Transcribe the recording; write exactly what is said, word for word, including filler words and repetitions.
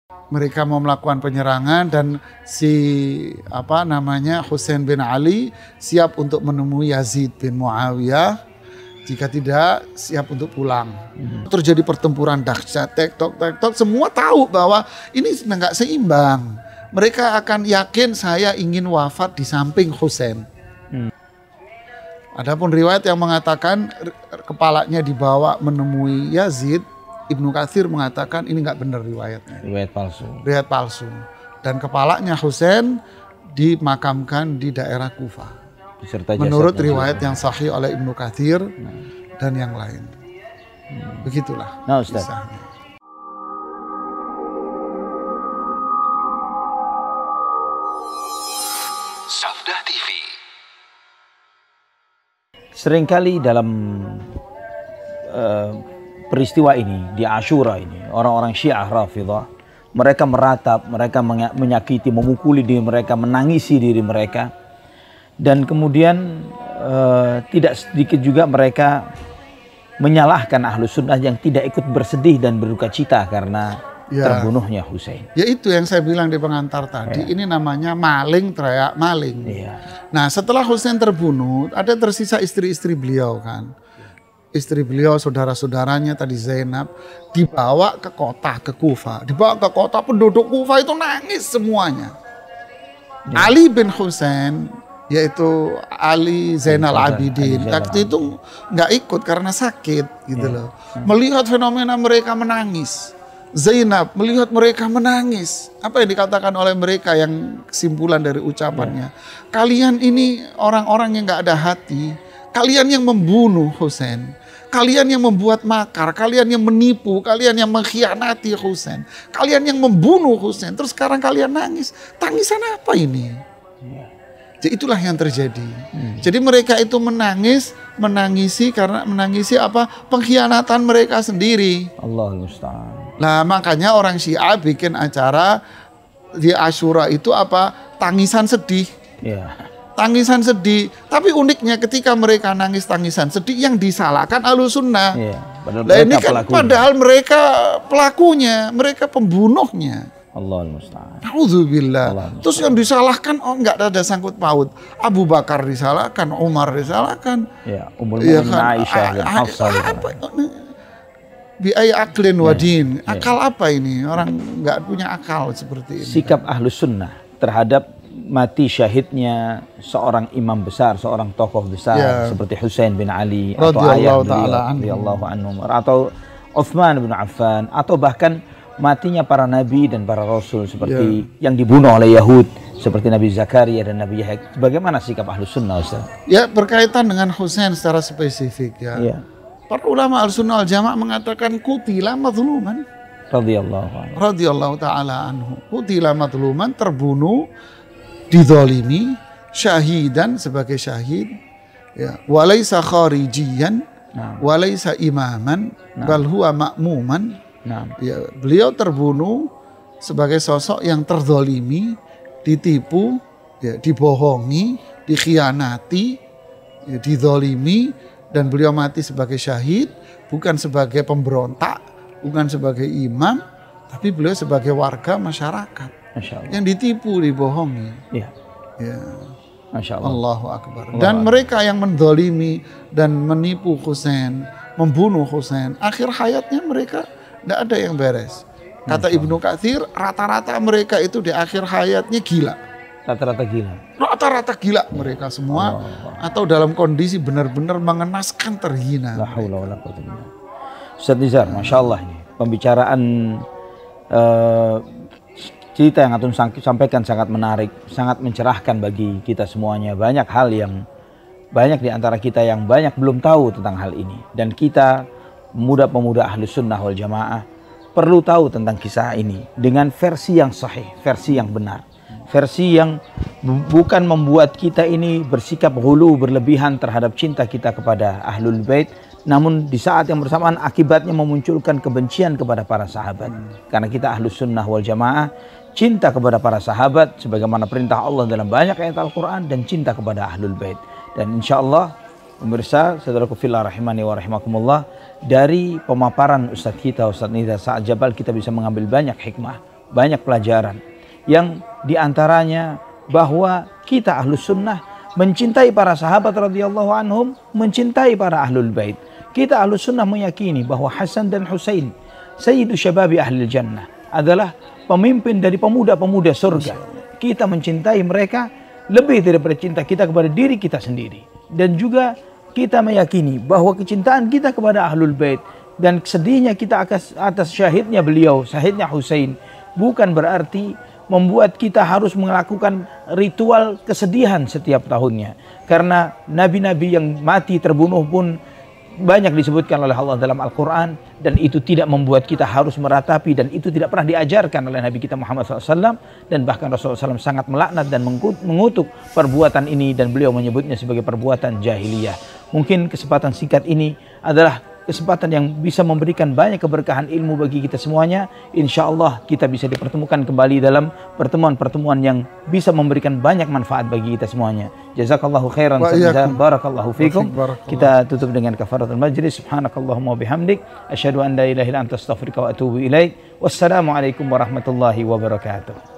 Mereka mau melakukan penyerangan dan si apa namanya Husain bin Ali siap untuk menemui Yazid bin Muawiyah. Jika tidak siap untuk pulang. Hmm. Terjadi pertempuran dahsyat, tektok tektok, semua tahu bahwa ini nggak seimbang. Mereka akan yakin saya ingin wafat di samping Husain. Hmm. Adapun riwayat yang mengatakan kepalanya dibawa menemui Yazid, Ibnu Katsir mengatakan ini nggak benar riwayatnya. Riwayat palsu. Riwayat palsu. Dan kepalanya Husain dimakamkan di daerah Kufah. Menurut riwayat yang sahih oleh Ibnu Katsir hmm. dan yang lain. Hmm. Begitulah. Nah, Ustaz. Kisahnya. Safdah T V. Seringkali dalam uh, peristiwa ini, di Asyura ini, orang-orang Syiah Rafidhah, mereka meratap, mereka menyakiti, memukuli diri mereka, menangisi diri mereka. Dan kemudian uh, tidak sedikit juga mereka menyalahkan Ahlus Sunnah yang tidak ikut bersedih dan berduka cita karena ya, terbunuhnya Husain. Ya itu yang saya bilang di pengantar tadi, ya. Ini namanya maling teriak maling. Ya. Nah setelah Husain terbunuh, ada tersisa istri-istri beliau kan. Istri beliau, saudara-saudaranya tadi Zainab, dibawa ke kota, ke Kufah. Dibawa ke kota, penduduk Kufah itu nangis semuanya. Ya. Ali bin Husain, yaitu Ali Zainal Abidin, waktu itu nggak ikut karena sakit gitu loh. Melihat fenomena mereka menangis, Zainab melihat mereka menangis, apa yang dikatakan oleh mereka yang kesimpulan dari ucapannya, kalian ini orang-orang yang nggak ada hati, kalian yang membunuh Husain, kalian yang membuat makar, kalian yang menipu, kalian yang mengkhianati Husain, kalian yang membunuh Husain, terus sekarang kalian nangis, tangisan apa ini? Jadi itulah yang terjadi. Hmm. Jadi mereka itu menangis, menangisi karena menangisi apa? Pengkhianatan mereka sendiri. Allah musta'an. Nah makanya orang Syiah bikin acara di Asyura itu apa? Tangisan sedih. Yeah. Tangisan sedih. Tapi uniknya ketika mereka nangis tangisan sedih, yang disalahkan Ahlus Sunnah. Yeah. Nah ini kan pelakunya. Padahal mereka pelakunya, mereka pembunuhnya. Allah musta'an. Alhamdulillah. Terus yang disalahkan oh enggak ada sangkut paut. Abu Bakar disalahkan, Umar disalahkan. Ya, Ummul Mukminin kan? Aisyah dan Hafsah. Bi ay aklin wadin. Ya. Akal apa ini? Orang enggak punya akal seperti ini. Sikap Ahlus Sunnah terhadap mati syahidnya seorang imam besar, seorang tokoh besar ya. Seperti Husain bin Ali atau ayah beliau radhiyallahu anhu atau Utsman bin Affan atau bahkan matinya para nabi dan para rasul seperti ya. Yang dibunuh oleh Yahud seperti Nabi Zakaria dan Nabi Yahya. Bagaimana sikap Ahlus Sunnah, Ustaz? Ya berkaitan dengan Husain secara spesifik ya. ya. Para ulama Ahlussunnah wal Jamaah mengatakan qutila mazluman radhiyallahu anhu. Radhiyallahu taala anhu. Qutila mazluman, terbunuh, dizalimi, syahidan sebagai syahid. Ya, walaisa kharijiyan, nah. walaisa imaman, nah. bal huwa ma'muman. Nah, ya, beliau terbunuh sebagai sosok yang terzolimi, ditipu, ya, dibohongi, dikhianati, ya, dizolimi, dan beliau mati sebagai syahid, bukan sebagai pemberontak, bukan sebagai imam, tapi beliau sebagai warga masyarakat yang ditipu, dibohongi. Ya. Ya. Masya Allah. Allahu Akbar. Dan Allah. Mereka yang menzolimi dan menipu Husain, membunuh Husain, akhir hayatnya mereka tidak ada yang beres. Kata Ibnu Katsir, rata-rata mereka itu di akhir hayatnya gila. Rata-rata gila. Rata-rata gila mereka semua. Allah. Atau dalam kondisi benar-benar mengenaskan, terhina. La haula wala quwwata illa billah. Ustaz Nizar, Masya Allah ini pembicaraan uh, cerita yang Antum sampaikan sangat menarik, sangat mencerahkan bagi kita semuanya. Banyak hal yang banyak di antara kita yang banyak belum tahu tentang hal ini, dan kita pemuda-pemuda Ahlus Sunnah wal Jamaah perlu tahu tentang kisah ini dengan versi yang sahih, versi yang benar, versi yang bukan membuat kita ini bersikap hulu berlebihan terhadap cinta kita kepada Ahlul Bait, namun di saat yang bersamaan akibatnya memunculkan kebencian kepada para sahabat. Karena kita Ahlus Sunnah wal Jamaah cinta kepada para sahabat sebagaimana perintah Allah dalam banyak ayat Al-Quran, dan cinta kepada Ahlul Bait. Dan insya Allah pemirsa, saudaraku fillah rahimani wa rahimakumullah, dari pemaparan Ustadz kita, Ustadz Nizar Sa'ad Jabal, kita bisa mengambil banyak hikmah, banyak pelajaran. Yang diantaranya bahwa kita ahlus sunnah mencintai para sahabat radhiyallahu anhum, mencintai para ahlul bait. Kita ahlus sunnah meyakini bahwa Hasan dan Husain, sayyidu syababi ahlil jannah, adalah pemimpin dari pemuda-pemuda surga. Kita mencintai mereka lebih daripada cinta kita kepada diri kita sendiri. Dan juga kita meyakini bahwa kecintaan kita kepada ahlul bait dan sedihnya kita atas, atas syahidnya beliau, syahidnya Husain, bukan berarti membuat kita harus melakukan ritual kesedihan setiap tahunnya. Karena nabi-nabi yang mati terbunuh pun banyak disebutkan oleh Allah dalam Al-Quran, dan itu tidak membuat kita harus meratapi, dan itu tidak pernah diajarkan oleh Nabi kita Muhammad shallallahu alaihi wasallam. Dan bahkan Rasulullah shallallahu alaihi wasallam sangat melaknat dan mengutuk perbuatan ini, dan beliau menyebutnya sebagai perbuatan jahiliyah. Mungkin kesempatan singkat ini adalah kesempatan yang bisa memberikan banyak keberkahan ilmu bagi kita semuanya. Insya Allah kita bisa dipertemukan kembali dalam pertemuan-pertemuan yang bisa memberikan banyak manfaat bagi kita semuanya. Jazakallahu khairan. Barakallahu fikum. Kita tutup dengan kafaratul majlis. Subhanakallahumma bihamdik. Asyhadu an la ilaha illa anta astaghfiruka wa atubu ilaik. Wassalamualaikum warahmatullahi wabarakatuh.